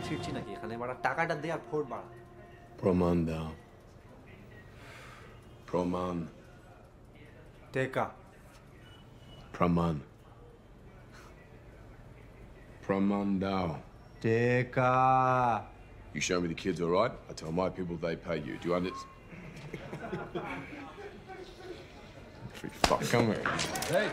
ছিড়ছি নাকি এখানে বাড়া টাকাটা দে আর ফোর বাড়া প্রমাণ দাও প্রমাণ টেকা প্রমাণ প্রমাণ দাও টেকা You show me the kids, all right? I tell my people they pay you. Do you understand? Fuck, come here. Hey.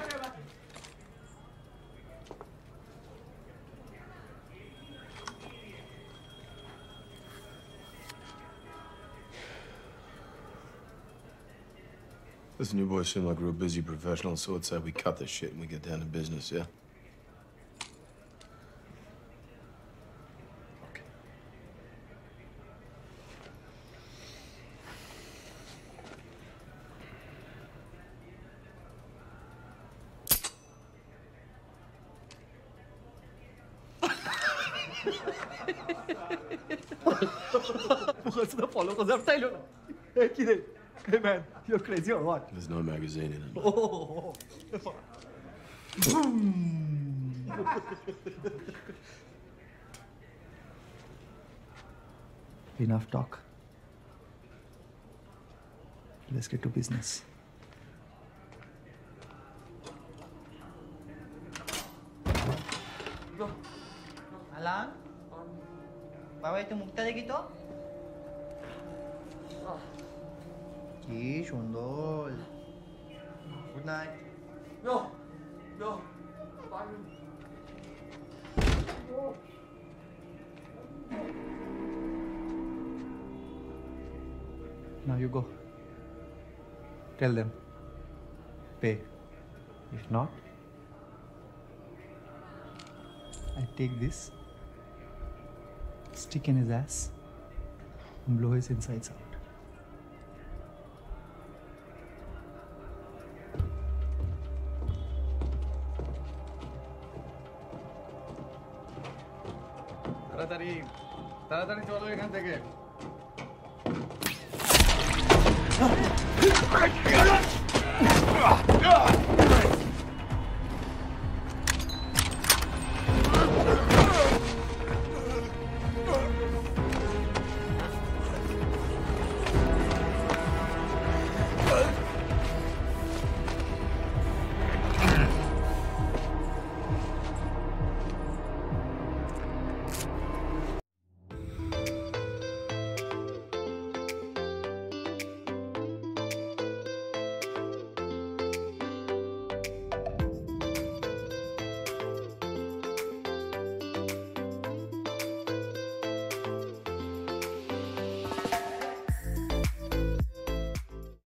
Listen, you boys seem like real busy professionals, so I'd say we cut this shit and we get down to business, yeah? Okay. follow concept style. Hey, kid. Hey, man, you're crazy or what? There's no magazine in it. Oh. Enough talk. Let's get to business. Alan? বাবা একটু মুখটা দেখি তো কি সুন্দর good night Now you go. Tell them. Pay. If not, I take this, stick in his ass, and blow his insides out. তাড়াতাড়ি চলো এখান থেকে Ah!